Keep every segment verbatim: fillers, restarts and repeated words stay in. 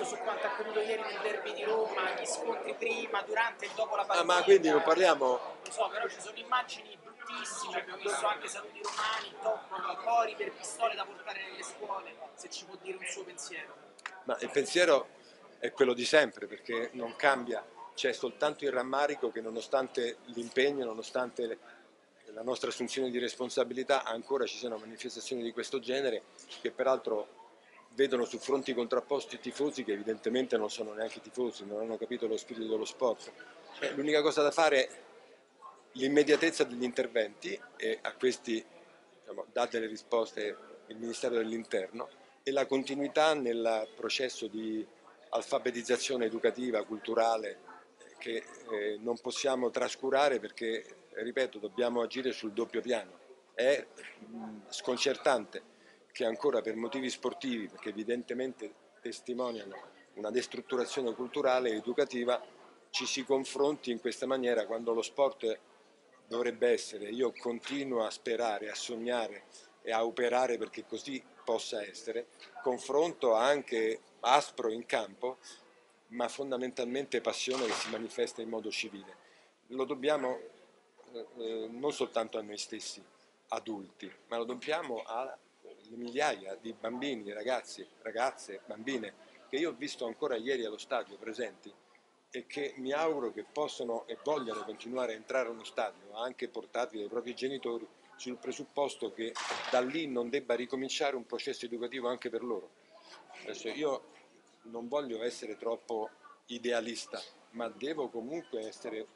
su quanto accaduto ieri nel derby di Roma, gli scontri prima, durante e dopo la Ah, partita. ma quindi non parliamo... Non so, però ci sono immagini bruttissime, abbiamo visto anche saluti romani, top, cori per pistole da portare nelle scuole, se ci può dire un suo pensiero. Ma il pensiero è quello di sempre, perché non cambia, c'è soltanto il rammarico che nonostante l'impegno, nonostante le- la nostra assunzione di responsabilità, ancora ci siano manifestazioni di questo genere che peraltro vedono su fronti contrapposti tifosi che evidentemente non sono neanche tifosi, non hanno capito lo spirito dello sport. Eh, L'unica cosa da fare è l'immediatezza degli interventi e a questi diciamo, dà delle risposte il Ministero dell'Interno e la continuità nel processo di alfabetizzazione educativa, culturale eh, che eh, non possiamo trascurare perché, ripeto, dobbiamo agire sul doppio piano. È mh, sconcertante che ancora per motivi sportivi, perché evidentemente testimoniano una destrutturazione culturale e educativa, ci si confronti in questa maniera quando lo sport dovrebbe essere, io continuo a sperare, a sognare e a operare perché così possa essere, confronto anche aspro in campo, ma fondamentalmente passione che si manifesta in modo civile. Lo dobbiamo eh, eh, non soltanto a noi stessi, adulti, ma lo dobbiamo alle migliaia di bambini, ragazzi, ragazze, bambine che io ho visto ancora ieri allo stadio presenti e che mi auguro che possano e vogliano continuare a entrare allo stadio, anche portati dai propri genitori, sul presupposto che da lì non debba ricominciare un processo educativo anche per loro. Adesso io non voglio essere troppo idealista, ma devo comunque essere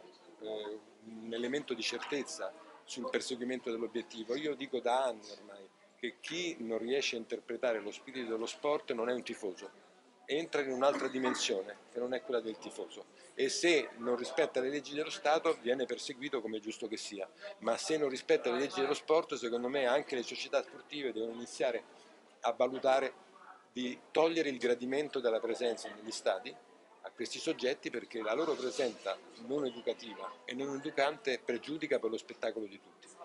eh, un elemento di certezza sul perseguimento dell'obiettivo. Io dico da anni ormai che chi non riesce a interpretare lo spirito dello sport non è un tifoso, entra in un'altra dimensione che non è quella del tifoso e se non rispetta le leggi dello Stato viene perseguito come è giusto che sia, ma se non rispetta le leggi dello sport secondo me anche le società sportive devono iniziare a valutare di togliere il gradimento della presenza negli stadi a questi soggetti perché la loro presenza non educativa e non educante pregiudica per lo spettacolo di tutti.